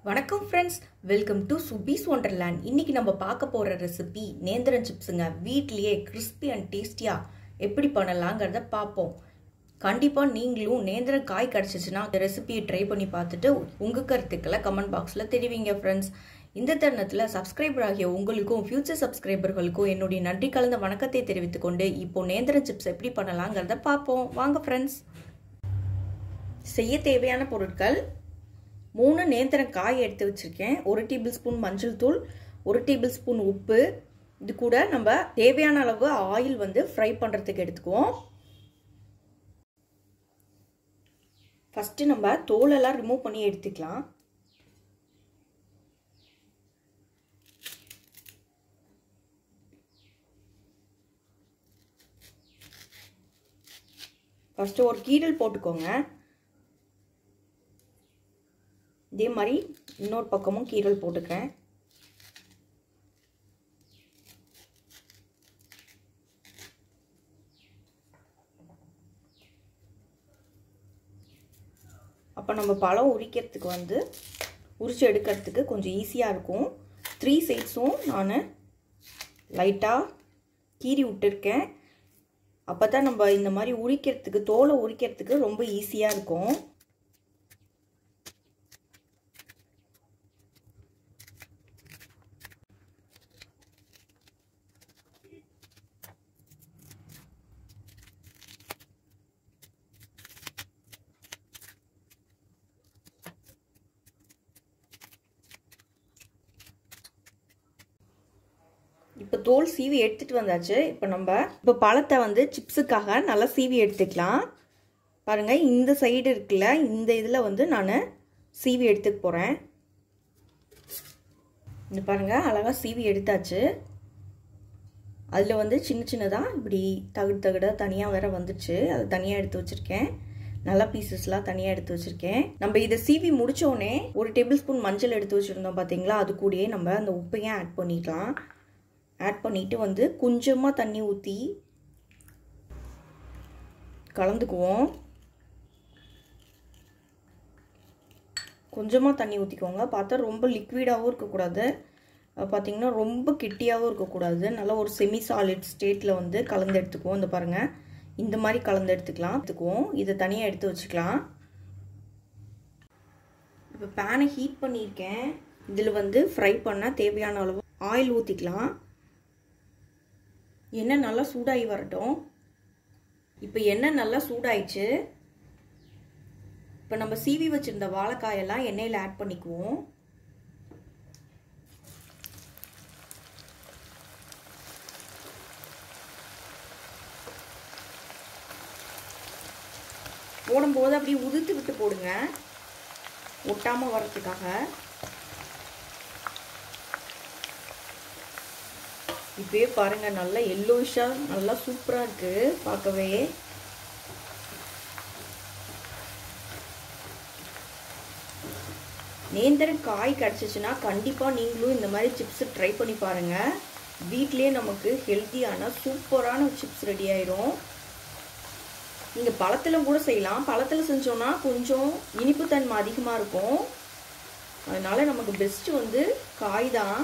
வணக்கம் friends, welcome to Subi's wonderland. இன்னைக்கு நம்ம பார்க்க போற ரெசிபி நேந்திரன் சிப்ஸுங்க. வீட்லயே கிறிஸ்பி அண்ட் டேஸ்டியா எப்படி பண்ணலாங்கிறத பார்ப்போம். கண்டிப்பா நீங்களும் நேந்திரன் காய் கிடைச்சிச்சுன்னா இந்த ரெசிபியை ட்ரை பண்ணி பார்த்துட்டு உங்க கருத்துக்களை கமெண்ட் பாக்ஸ்ல தெரிவிங்க ஃப்ரெண்ட்ஸ். இந்த தருணத்துல சப்ஸ்கிரைபர் ஆகிய உங்களுக்கும் ஃபியூச்சர் சப்ஸ்கிரைபர்களுக்கும் என்னுடைய நன்றி கலந்த வணக்கத்தை தெரிவித்துக் கொண்டு இப்போ நேந்திரன் சிப்ஸ் எப்படி பண்ணலாங்கிறத பார்ப்போம். வாங்க ஃப்ரெண்ட்ஸ். செய்ய தேவையான பொருட்கள்: 3 நேந்திரன் காய் எடுத்து வச்சிருக்கேன், 1 டேபிள் ஸ்பூன் மஞ்சள் தூள், 1 டேபிள் ஸ்பூன் உப்பு. இது கூட நம்ம தேவையான அளவு ஆயில் ஃப்ரை பண்றதுக்கு எடுத்துக்குவோம். ஃபர்ஸ்ட் நம்ம தோலெல்லாம் ரிமூவ் பண்ணி எடுத்துக்கலாம். ஃபர்ஸ்ட் ஒரு கீரல் போட்டுக்கோங்க. இதே மாதிரி இன்னொரு பக்கமும் கீரல் போட்டுக்கிறேன். அப்போ நம்ம பழம் உரிக்கிறதுக்கு உரிச்சு எடுக்கிறதுக்கு கொஞ்சம் ஈஸியாக இருக்கும். 3 சைட்ஸும் நான் லைட்டாக கீறி விட்டுருக்கேன். அப்போ தான் நம்ம இந்த மாதிரி உரிக்கிறதுக்கு, தோலை உரிக்கிறதுக்கு ரொம்ப ஈஸியாக இருக்கும். இப்போ தோல் சீவி எடுத்துட்டு வந்தாச்சு. இப்போ பழத்தை சிப்ஸுக்காக நல்லா சீவி எடுத்துக்கலாம். பாருங்க, இந்த சைடு இருக்குல்ல, இந்த இதில் நான் சீவி எடுத்துக்க போகிறேன். இந்த பாருங்க, அழகாக சீவி எடுத்தாச்சு. அதில் சின்ன சின்னதாக இப்படி தகுடாக தனியாக வேற வந்துச்சு. அது தனியாக எடுத்து வச்சுருக்கேன். நல்லா பீசஸ்லாம் தனியாக எடுத்து வச்சுருக்கேன். நம்ம இதை சீவி முடித்தோடனே 1 டேபிள் ஸ்பூன் மஞ்சள் எடுத்து வச்சுருந்தோம் பார்த்தீங்களா, அது கூடயே நம்ம அந்த உப்பையும் ஆட் பண்ணிக்கலாம். ஆட் பண்ணிட்டு கொஞ்சமாக தண்ணி ஊற்றி கலந்துக்குவோம். கொஞ்சமாக தண்ணி ஊற்றிக்கோங்க. பார்த்தா ரொம்ப லிக்விடாகவும் இருக்கக்கூடாது, பார்த்தீங்கன்னா ரொம்ப கெட்டியாகவும் இருக்கக்கூடாது. நல்லா ஒரு செமி சாலிட் ஸ்டேட்டில் கலந்து எடுத்துக்குவோம். இந்த பாருங்கள், இந்த மாதிரி கலந்து எடுத்துக்குவோம். இதை தனியாக எடுத்து வச்சுக்கலாம். இப்போ பேனை ஹீட் பண்ணியிருக்கேன். இதில் ஃப்ரை பண்ண தேவையான அளவு ஆயில் ஊற்றிக்கலாம். எண்ணெய் நல்லா சூடாகி வரட்டும். இப்போ எண்ணெய் நல்லா சூடாயிடுச்சு. இப்போ நம்ம சீவி வச்சிருந்த வாழைக்காயெல்லாம் எண்ணெயில் ஆட் பண்ணிக்குவோம். போடும்போது அப்படியே உதிர்த்து விட்டு போடுங்க, ஒட்டாம வர்றதுக்காக. இப்பயே பாருங்க, நல்லா எல்லோயிஷா நல்லா சூப்பரா இருக்கு பார்க்கவே. நேந்திரன் காய் கிடைச்சிச்சுன்னா கண்டிப்பா நீங்களும் இந்த மாதிரி சிப்ஸ் ட்ரை பண்ணி பாருங்க. வீட்லயே நமக்கு ஹெல்த்தியான சூப்பரான சிப்ஸ் ரெடி ஆயிரும். நீங்க பழத்துல கூட செய்யலாம். பழத்துல செஞ்சோம்னா கொஞ்சம் இனிப்பு தன்மை அதிகமா இருக்கும். அதனால நமக்கு பெஸ்ட் காய் தான்.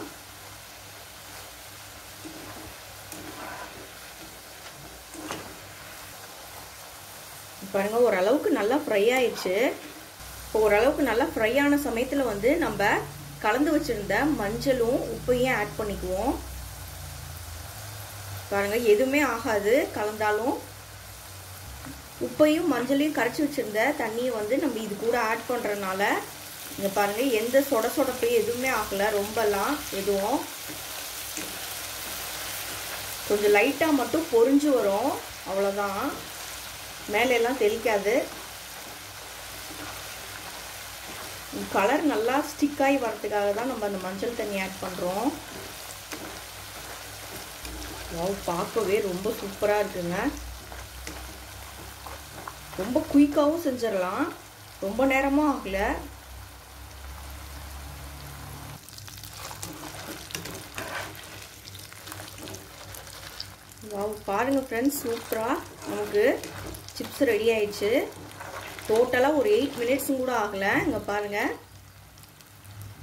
பாருங்க, ஓரளவுக்கு நல்லா ஃப்ரை ஆயிடுச்சு. இப்போ ஓரளவுக்கு நல்லா ஃப்ரை ஆன சமயத்தில் நம்ம கலந்து வச்சிருந்த மஞ்சளும் உப்பையும் ஆட் பண்ணிக்குவோம். பாருங்க, எதுவுமே ஆகாது கலந்தாலும். உப்பையும் மஞ்சளையும் கரைச்சி வச்சிருந்த தண்ணியை நம்ம இது கூட ஆட் பண்ணுறதுனால இங்கே பாருங்க, எந்த சொடப்பே எதுவுமே ஆகலை. ரொம்பலாம் எதுவும் கொஞ்சம் லைட்டாக மட்டும் பொரிஞ்சு வரும், அவ்வளோதான். மேலெல்லாம் தெளிக்காது. கலர் நல்லா ஸ்டிக் ஆகி வரதுக்காக தான் நம்ம அந்த மஞ்சள் தண்ணி ஆட் பண்ணுறோம். பார்க்கவே ரொம்ப சூப்பராக இருக்குங்க. ரொம்ப குயிக்காகவும் செஞ்சிடலாம், ரொம்ப நேரமும் ஆகலை. பாருங்க ஃப்ரெண்ட்ஸ், சூப்பராக நமக்கு சிப்ஸ் ரெடி ஆயிடுச்சு. டோட்டலாக ஒரு 8 மினிட்ஸும் கூட ஆகலை. இங்கே பாருங்கள்,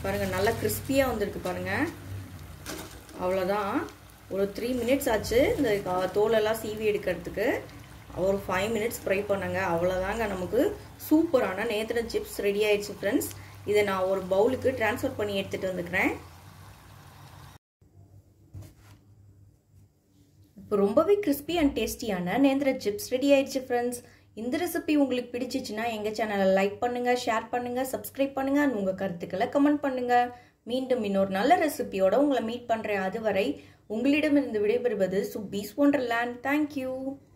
பாருங்கள் நல்லா கிறிஸ்பியாக வந்திருக்கு பாருங்கள். அவ்வளோதான். ஒரு 3 மினிட்ஸ் ஆச்சு இந்த தோலெல்லாம் சீவி எடுக்கிறதுக்கு. ஒரு 5 மினிட்ஸ் ஃப்ரை பண்ணுங்க. அவ்வளோதாங்க, நமக்கு சூப்பரான நேந்திரம் சிப்ஸ் ரெடி ஆயிடுச்சு ஃப்ரெண்ட்ஸ். இதை நான் ஒரு பவுலுக்கு ட்ரான்ஸ்ஃபர் பண்ணி எடுத்துகிட்டு வந்துக்கிறேன். இப்போ ரொம்பவே கிறிஸ்பி அண்ட் டேஸ்டியான நேந்திரம் சிப்ஸ் ரெடி ஆயிடுச்சு ஃப்ரெண்ட்ஸ். இந்த ரெசிபி உங்களுக்கு பிடிச்சிச்சுன்னா எங்கள் சேனலை லைக் பண்ணுங்கள், ஷேர் பண்ணுங்கள், சப்ஸ்கிரைப் பண்ணுங்கள் அண்ட் உங்கள் கருத்துக்களை கமெண்ட் பண்ணுங்கள். மீண்டும் இன்னொரு நல்ல ரெசிபியோட உங்களை மீட் பண்ணுறேன். அதுவரை உங்களிடமிருந்து விடைபெறுவது சுப்பீஸ் ஒண்டர்லேண்ட். தேங்க்யூ.